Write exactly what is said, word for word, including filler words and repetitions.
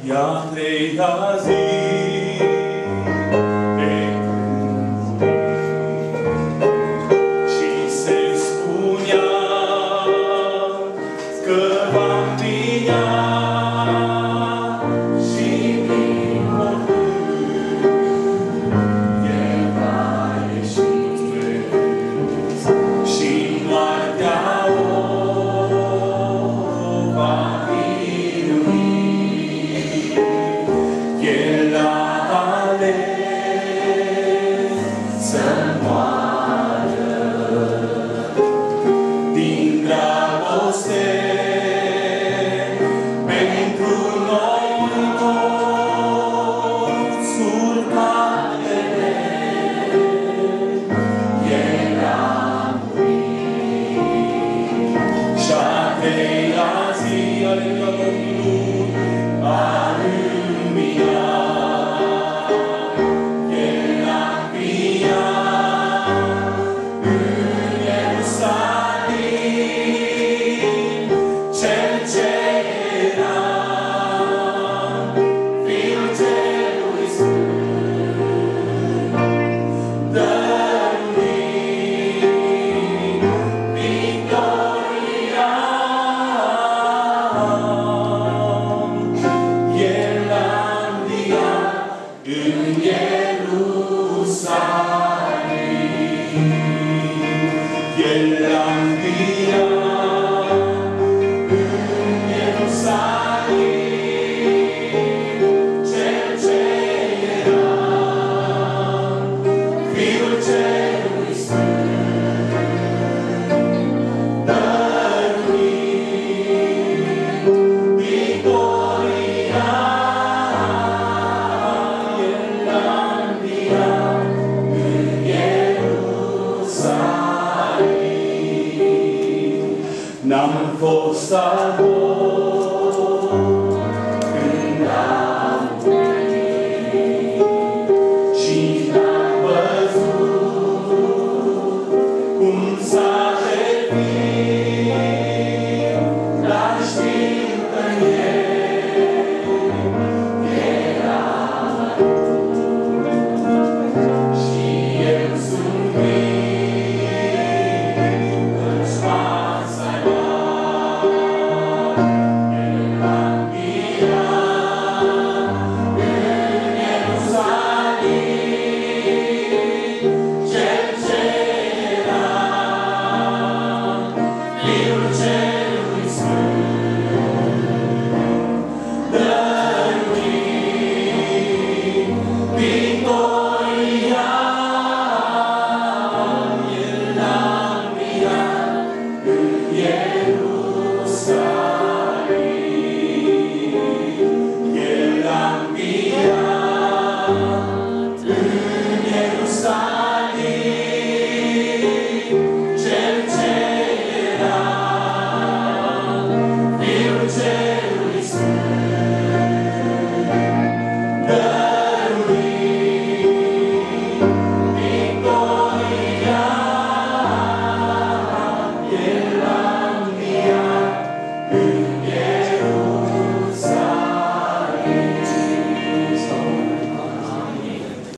E a treia zi de când și se spunea că va învia și din mormânt El va ieși și moartea o va birui. El a ales să moară din dragoste pentru noi toți urmatele. El a murit și-a treia zi aleluia Domnului a în Ierusalim. El a înviat în Ierusalim, cel ce era Fiul Celui Sfânt, dăruind victoria. N-am fost acolo